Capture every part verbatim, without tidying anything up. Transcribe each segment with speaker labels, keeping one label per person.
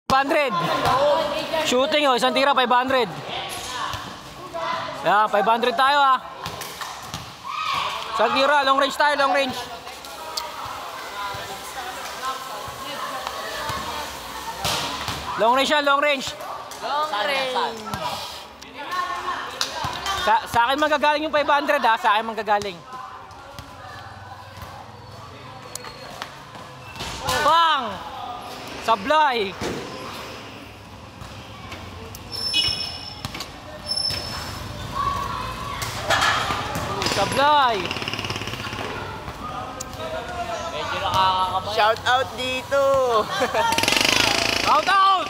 Speaker 1: five hundred. Shooting oh, isang tira, five hundred. Yan, five hundred tayo ah. Isang tira, long range tayo, long range. Long range yan, long range.
Speaker 2: Long range.
Speaker 1: Sa, sa akin magagaling yung five hundred ha, sa akin magagaling. Bang! Sablay! Sablay!
Speaker 2: Medyo nakakakabay.
Speaker 3: Shout out dito!
Speaker 1: Out out!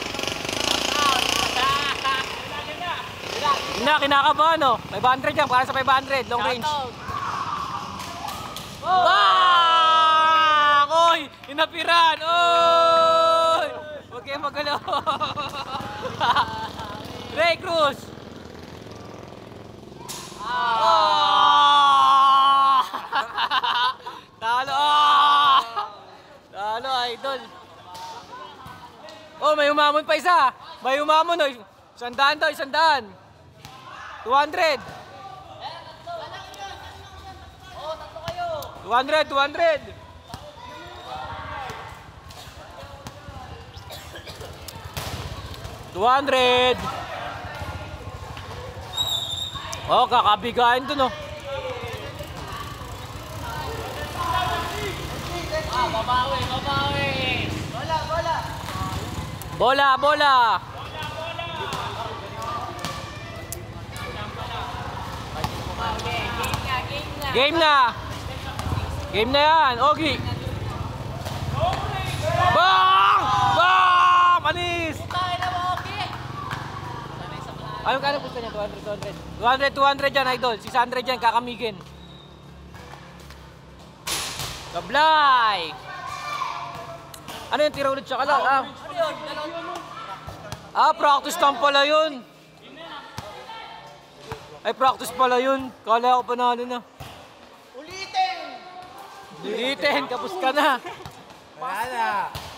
Speaker 1: Na, kinakabahan no? five hundred yan, para sa five hundred, long range. Bang! Oy! Inapiran! Oy! Huwag kayo magalaw. Ray Cruz! Ah! Talo! Ah! Talo, idol! Oh, may umamon pa isa! May umamon oh! Isandaan daw, isandaan! two hundred! two hundred, two hundred! two hundred! Oh, kakabigain dun oh.
Speaker 2: Ah, babawi, babawi. Bola, bola.
Speaker 1: Bola, bola! Game na! Game na yan! Ogi! Bang! Bang! Panis! Anong kano gusto niya? two hundred, two hundred. two hundred, two hundred yan, idol. six hundred yan, kakamigin. Gablay! Ano yung tira ulit siya ka lang? Ah, ah practice lang pala yun. Ay, practice pala yun. Kala ko panalo na.
Speaker 3: Ulitin!
Speaker 1: Ulitin, kapos ka na.
Speaker 3: Wala na.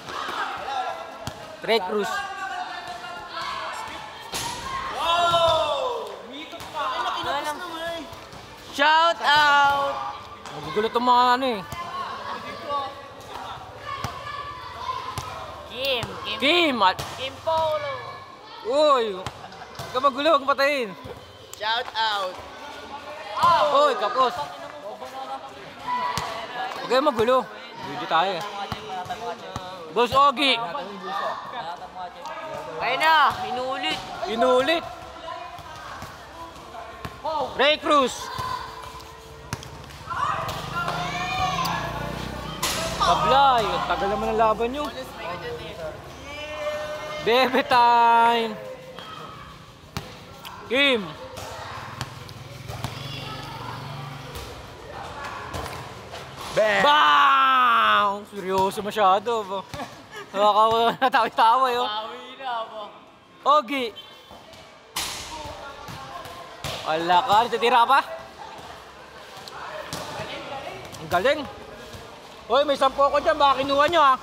Speaker 1: Ray Cruz.
Speaker 3: Wow! Mitot pa! Ay, nakinapos naman.
Speaker 2: Shout out.
Speaker 1: Magugulat ang mga ano eh.
Speaker 2: Kim, Kim.
Speaker 1: Kim! At...
Speaker 2: Kim Polo.
Speaker 1: Uy! Huwag ka magulo, huwag patayin.
Speaker 3: Shout out!
Speaker 1: Uy, kapos. Huwag kayo magulo. Video tayo eh. Boss Ogi!
Speaker 2: Ayun na, inulit.
Speaker 1: Inulit. Ray Cruz. Tablay. Ang tagal naman ang laban nyo. Bebe time. Kim.
Speaker 3: Bang!
Speaker 1: Bang! Seryoso masyado. Natawa-tawa yun.
Speaker 2: Bawi na po.
Speaker 1: Ogi. Wala ka. Natitira pa? Ang galing. Hoy, may sampo ko dyan. Baka kinuha nyo ha.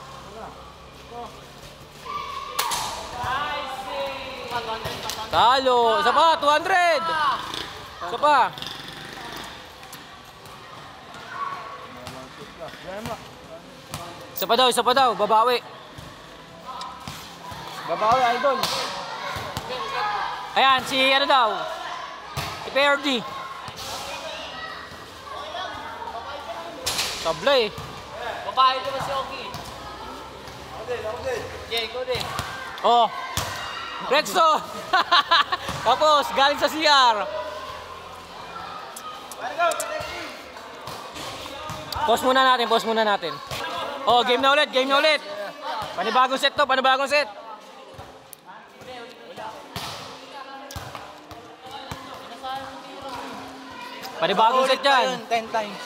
Speaker 1: Talo. Isa pa. two hundred. Isa pa. Isa pa daw. Isa pa daw. Babawi. Babawi, idol. Ayan, si ano daw? Si P R D. Tabla eh.
Speaker 2: Babae naman si Oki. Ako din, ako din. Jay, ikaw din.
Speaker 1: Oh. Redstone. Tapos, galing sa C R. Pause muna natin, pause muna natin. Oh, game na ulit, game na ulit. Panibagong set to, panibagong set. Panibagong set yan.
Speaker 3: ten times.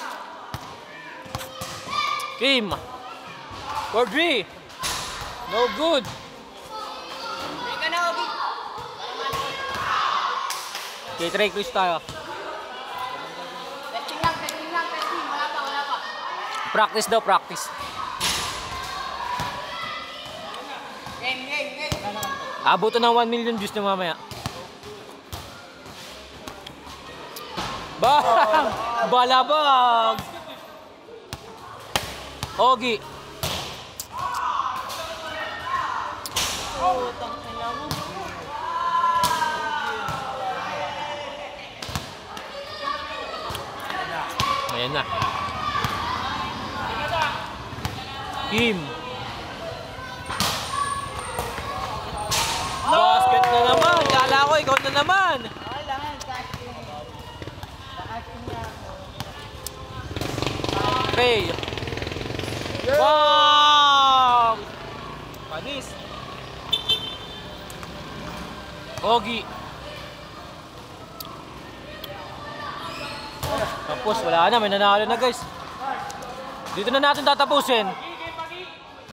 Speaker 1: Kim. four three. No good.
Speaker 2: Hindi ka na, Oki.
Speaker 1: Okay, try quiz tayo.
Speaker 2: Testing lang, testing lang, testing. Wala pa, wala pa.
Speaker 1: Practice daw, practice.
Speaker 2: Game, game, game.
Speaker 1: Abuto ng one million views na mamaya. Bang! Balabag! Ogi.
Speaker 2: Oh, tangina mo.
Speaker 1: Ayan na. Kim. Basket na naman. Kala ko ikaw na naman.
Speaker 2: Kailangan sa akin. Sa akin niya.
Speaker 1: Ray. Bang! Panis. Ogi. Tapos wala na, may nanalo na guys. Dito na natin tatapusin.